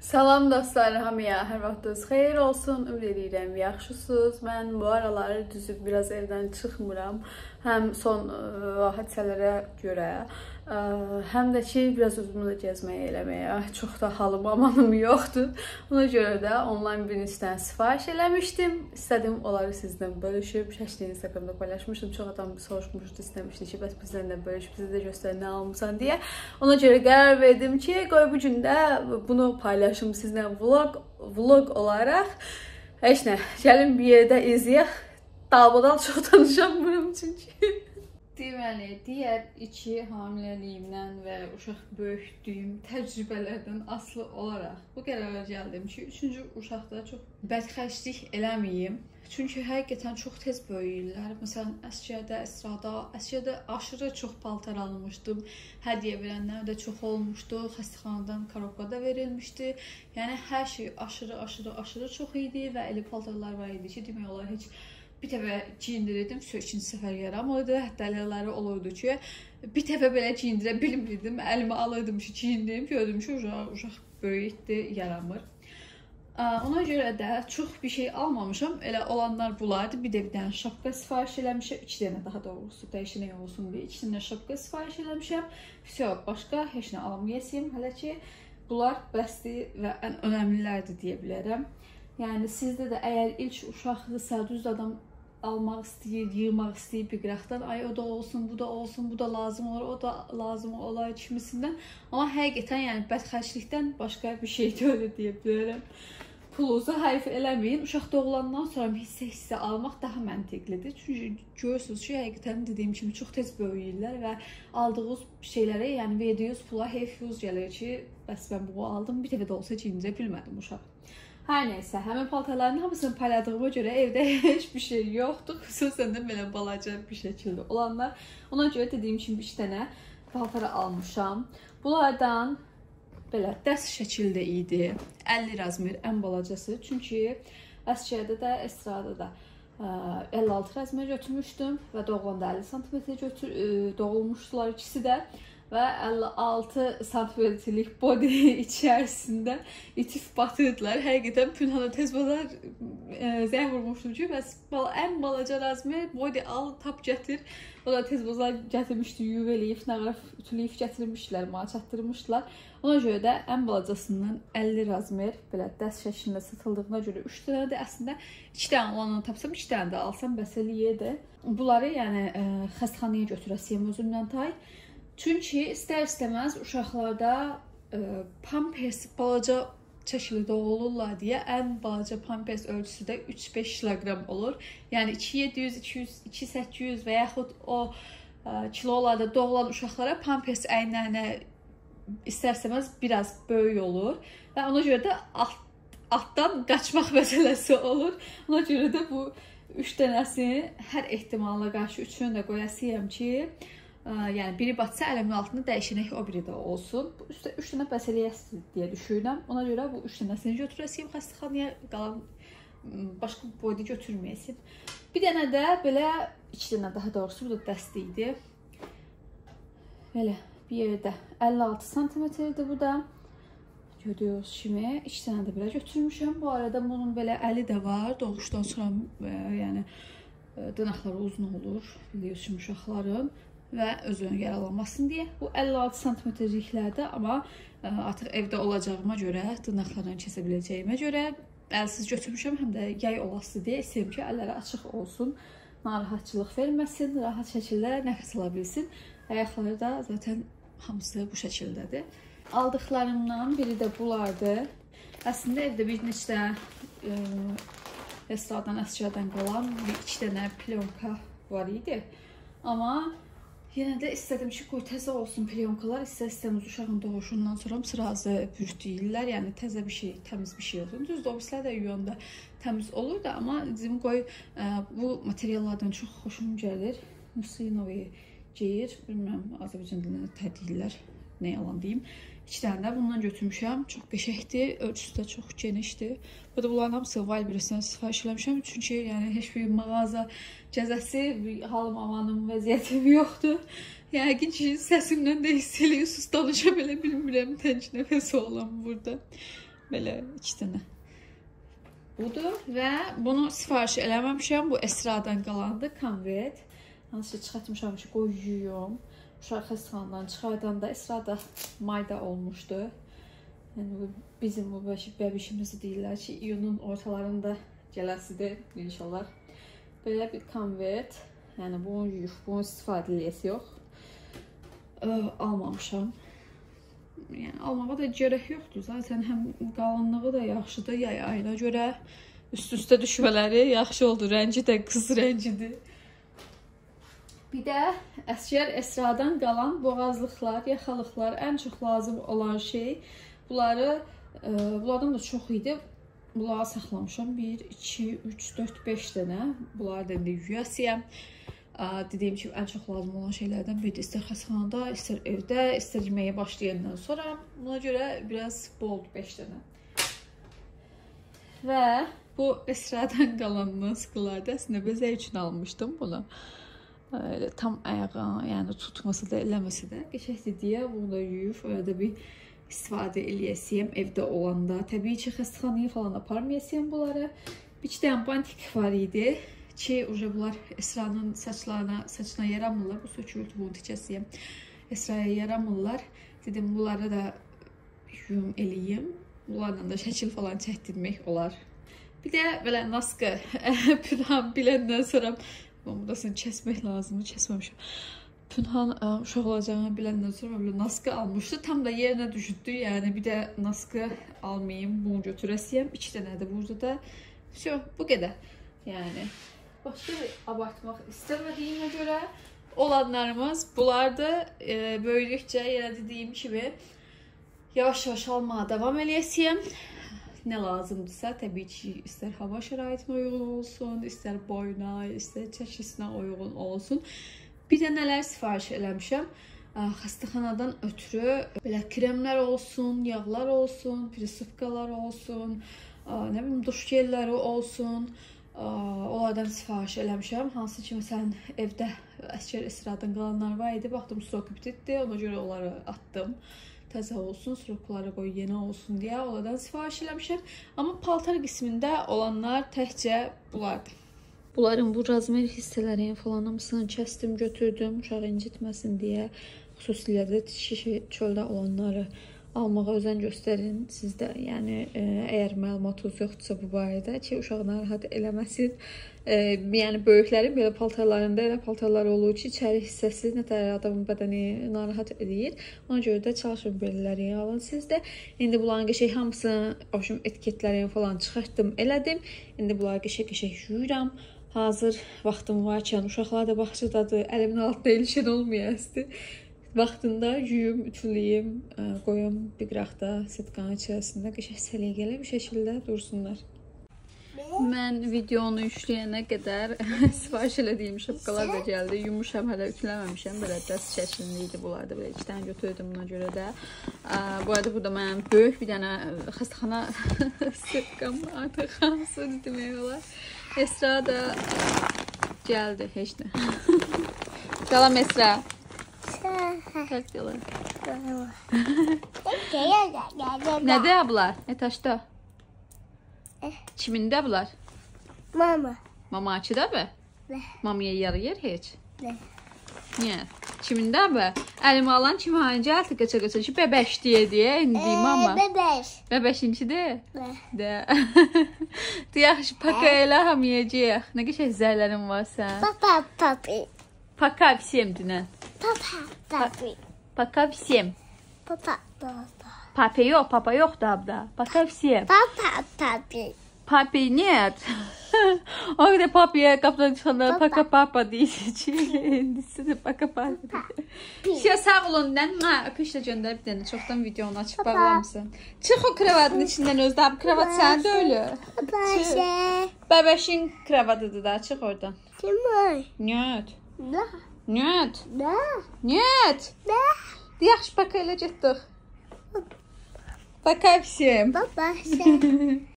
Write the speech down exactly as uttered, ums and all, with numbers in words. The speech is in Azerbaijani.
Salam dostlar, hamıya hər vaxtınız xeyir olsun. Ümid edirəm yaxşısınız. Mən bu aralar düzüb biraz evdən çıxmıram. Həm son ə, hadisələrə görə, ə, həm də ki, biraz özümü də gəzməyə eləməyə. Çox da halım, amanım yoxdur. Ona görə də onlayn bir neçədən sifariş eləmişdim. İstədim onları sizdən bölüşüb, şəkli Instagramda paylaşmışdım. Çox adam soruşmuşdu, istəmişdi ki, bəs bizdən də bölüşüb, bizə də göstər nə almışsan deyə. Ona görə qərar verdim ki, qoy bu gün də bunu paylaşım sizlə vlog, vlog olaraq. Heç nə, gəlin bir yerdə izləyək. Dalbadal çox danışamıram çünki. Deməli, digər iki hamiləliyimdən və uşaq böyütdüyüm təcrübələrdən asılı olaraq bu qərara gəldim ki, üçüncü uşaqda çox bədxərclik eləməyim. Çünki həqiqətən çox tez böyüyürlər. Məsələn, əskərdə, əsrada, əskərdə aşırı çox paltar almışdım. Hədiyyə verənlər də çox olmuşdu. Xəstəxanadan korobkada verilmişdi. Yəni, hər şey aşırı, aşırı, aşırı çox idi və elə paltarlar var idi ki, demək olar heç bir dəfə giyindirirdim, ikinci səfər yaram. Orada həftələri olurdu ki, bir dəfə belə giyindirə bilmirdim. Əlimi alırdım ki, giyindim, gördüm ki, uşaq, uşaq böyükdü, yaramır. Ona görə də çox bir şey almamışam. Elə olanlar bulardı. Bir də bir dənə şapka sifariş eləmişəm. İki dənə daha doğrusu dəyişənək olsun deyə. İki dənə şapka sifariş eləmişəm. Все, başqa heç nə almayasıyım. Hələ ki, bunlar bəsdir və ən önəmlilərdir deyə bilərəm. Yəni, sizdə də əgər ilk uşaqdırsa, düz adam almaq istəyir, yığmaq istəyir bir qıraqdan. Ay, o da olsun, bu da olsun, bu da lazım olur, o da lazım olar kimisindən. Amma həqiqətən, yəni, bədxərclikdən başqa bir şey deyil deyə bilərəm. Pulunuzu hərif eləməyin. Uşaq doğulandan sonra hissə-hissə almaq daha məntiqlidir. Çünki görürsünüz ki, həqiqətən dediyim kimi çox tez böyüyürlər və aldığınız şeylərə, yəni verdiyiniz pula heyf yüz gəlir ki, bəs mən bunu aldım, bir dəfə də olsa giyindirə bilmədim uşaq. Hər neysə, həmin paltarların hamısını payladığıma görə evdə heç bir şey yoxdur. Xüsusən də belə balaca bir şəkildə olanlar. Ona görə dediyim kimi iki dənə paltara almışam. Bunlardan belə dəst şəkildə idi. əlli razmer ən balacası. Çünki əskərdə də, əstrada da əlli altı razmer götürmüşdüm və doğulanda əlli santimetr götür, doğulmuşdular ikisi də. Və əlli altı santimetrlik body içərisində itib batırdılar. Həqiqətən Pünhana tez bazar zəh vurmuşdum ki, bəs ən balaca razmer body al, tap gətir. O da tez bazar gətirmişdi, yüvələyib, nağraf ütüləyib gətirmişdilər, mənə çatdırmışdılar. Ona görə də ən balacasından əlli razmer belə dəst şəklində satıldığına görə üç dənədir. Əslində iki dənə olanını tapsam, iki dənə də alsam bəs eləyirdi. Bunları yəni xəstəxanaya götürəsiyəm özümdən tay. Çünki istər-istəməz uşaqlarda e, pampers balaca çəkildə olurlar deyə ən balaca pampers ölçüsü də üç beş kiloqram olur. Yəni iki yeddi yüz, iki yüz, iki səkkiz yüz və yaxud o e, kilolarda doğulan uşaqlara pampers əynlərinə istər-istəməz biraz böyük olur. Və ona görə də alt, altdan qaçmaq məsələsi olur. Ona görə də bu üç dənəsini hər ehtimala qarşı üçünü də qoyasıyam ki, yəni biri batsa əlimin altında dəyişənək o biri də olsun. Bu üstə üç dənə bəs eləyəsiz deyə düşünürəm. Ona görə bu üç dənəsini götürəsiyim xəstəxanaya, qalan başqa boyda götürməyəsiyim. Bir dənə də belə, iki dənə daha doğrusu, bu da dəsti idi. Belə bir yerdə əlli altı santimetrdir bu da. Gördüyünüz kimi iki dənə də belə götürmüşəm. Bu arada bunun belə əli də var. Doğuşdan sonra yəni dırnaqları uzun olur, biliyorsun uşaqların. Və özünü yaralanmasın deyə. Bu əlli altı santimetrliklərdə, amma artıq evdə olacağıma görə, dırnaqlardan kəsə biləcəyimə görə əlsiz götürmüşəm, həm də yay olası deyə istəyirəm ki, əlləri açıq olsun, narahatçılıq verməsin, rahat şəkildə nəfəs ala bilsin. Ayaqları da zaten hamısı bu şəkildədir. Aldıqlarımdan biri də bulardır. Əslində evdə bir neçə rəsradan, əskərdən qalan bir iki dənə plyonka var idi. Amma yenə də istədim ki, qoy təzə olsun plyonkalar. İstər-istəmiz uşağın doğuşundan sonra sırazı bürütdüyürlər. Yəni təzə bir şey, təmiz bir şey olsun. Düzdür, o birislər də yuyanda təmiz olur da. Amma dedim, qoy bu materiallardan çox xoşum gəlir. Musinovi geyir. Bilmirəm, Azərbaycan dilində tədiyirlər. Nə yalan deyim. İki dənə də bundan götürmüşəm. Çox qəşəkdir. Ölçüsü də çox genişdir. Bu da bunların hamısı Valbirisindən sifariş eləmişəm. Çünki yəni heç bir mağaza cəzəsi, halım amanım vəziyyətim yoxdur. Yəqin ki, səsimdən də hiss eləyirsiniz, danışa belə bilmirəm, tənk nəfəsi olan burada. Belə iki dənə. Budur və bunu sifariş eləməmişəm. Bu Esradan qalandı, konvert. Hansı ki, çıxartmışam ki, qoyuyum. Uşaq xəstəxanadan çıxardanda Esrada mayda olmuşdu. Yəni, bizim bu bəbişimizi deyirlər ki, iyunun ortalarında gələsidir inşallah. Belə bir konvert. Yəni, bunu yuyub, bunu istifadə eləyəsi yox. Almamışam. Yəni, almağa da gərək yoxdur. Zaten həm qalınlığı da yaxşıdır yay ayına görə. Üst-üstə düşmələri yaxşı oldu. Rəngi də qız rəngidir. Bir də əsgər Esradan qalan boğazlıqlar, yaxalıqlar ən çox lazım olan şey. Bunları, bunlardan da çox idi. Bunları saxlamışam. bir, iki, üç, dörd, beş dənə. Bunları da indi yuyasıyam. Dediyim kimi, ən çox lazım olan şeylərdən biri istər xəstəxanada, istər evdə, istər yeməyə başlayandan sonra. Buna görə biraz boldur beş dənə. Və bu Esradan qalan maskalarda əslində bəzək üçün almışdım bunu. Öyle, tam ayağa, yəni tutması da, eləməsi də qəşəkdir deyə bunu da yuyub, öyle də bir istifadə eləyəsiyəm evdə olanda. Təbii ki, xəstəxanaya falan aparmayasıyam bunları. Bir iki dənə bantik var idi. Ki, bunlar Esra'nın saçlarına, saçına yaramırlar. Bu söküldü, bunu tikəsiyəm. Esra'ya yaramırlar. Dedim, bunları da yuyum eləyim. Bunlarla da şəkil falan çəkdirmək olar. Bir də belə naska Pünhan biləndən sonra budasını kəsmək lazımdır, kəsməmişim. Pünhan uşaq olacağını biləndən sonra belə naska almışdı. Tam da yerinə düşürdü. Yəni, bir də naska almayayım, bunu götürəsiyəm. İki dənədir burada da. Şu, bu qədər. Yəni, başqa bir abartmaq istəmədiyimə görə olanlarımız bunlardır. E, böyüdükcə, yenə dediyim kimi, yavaş-yavaş almağa davam eləyəsiyəm. Nə lazımdırsa, təbii ki, istər hava şəraitinə uyğun olsun, istər boyuna, istər çəkisinə uyğun olsun. Bir də nələr sifariş eləmişəm. Xəstəxanadan ötürü belə kremlər olsun, yağlar olsun, prisipkalar olsun, nə bilim, duş gelləri olsun. Onlardan sifariş eləmişəm. Hansı ki, məsələn, evdə əsgər Esradan qalanlar var idi. Baxdım, sroku bitdi. Ona görə onları atdım. Təzə olsun, srokları qoy, yeni olsun deyə onlardan sifariş eləmişəm. Amma paltar qismində olanlar təkcə bunlardır. Bunların bu razmer hissələrini falan hamısını kəsdim, götürdüm. Uşağı incitməsin deyə xüsusilə də şişi çöldə olanları almağa özən göstərin. Sizdə, yəni, e, əgər məlumatınız yoxdursa bu barədə ki, uşaq narahat eləməsin. E, yəni, böyüklərin belə paltarlarında elə paltarlar olur ki, içəri hissəsi nətər adamın bədəni narahat edir. Ona görə də çalışın belələri alın sizdə. İndi bunların qəşək hamısını, oşum, etiketlərini falan çıxartdım, elədim. İndi bunları qəşək-qəşək yuyuram. Hazır vaxtım varkən, uşaqlar da bağçadadır, əlimin altında ilişən olmayasdı. Vaxtında yuyum, ütüləyim, qoyum bir qıraqda setkanın içərisində qəşək səliqəli bir şəkildə dursunlar. Mən videonu yükləyənə qədər sifariş elədiyim şapkalar da gəldi. Yumuşam, hələ ütüləməmişəm. Belə dəst şəklində idi bunlar da. Belə iki dənə götürdüm buna görə də. Bu arada burada mənim böyük bir dənə xəstəxana setqam artıq hansıdır demək olar. Esra da gəldi, heç nə. Salam Esra. Tək yalan. Nədə bunlar? Nə taşda? Kimində bunlar? Mama. Mama açıda mı? Ne? Mamaya yarayır heç? Ne? Niyə? Kimində mı? Əlimi alan kimi hangi altı qaça-qaça ki, bəbəş deyə deyə indi mama. Bebeş. Bəbəşinkidir? Ne? De. Yaxşı, paka elə hamıyacaq. Nə qəşək zərlərin var sən? Papa papi. Paka всем dinən. Papa papi. Paka всем. Papa papa. Papi yox, papa yox da abda. Paka всем. Papa papi. Papi нет. O qədər papiyə qapıdan çıxanda paka papa deyir ki, indisi də paka papa. Şey, sağ olun, nə öpüşlə göndər bir dənə, çoxdan videonu açıb bağlamısan. Çıx o kravatın içindən özdə, bu kravat sənin də ölü. Paşa. Bəbəşin kravatıdır da, çıx oradan. Kimay? Нет. Da. Нет. Da. Нет. Da. Yaxşı, paka elə getdik. Paka всем. Papa.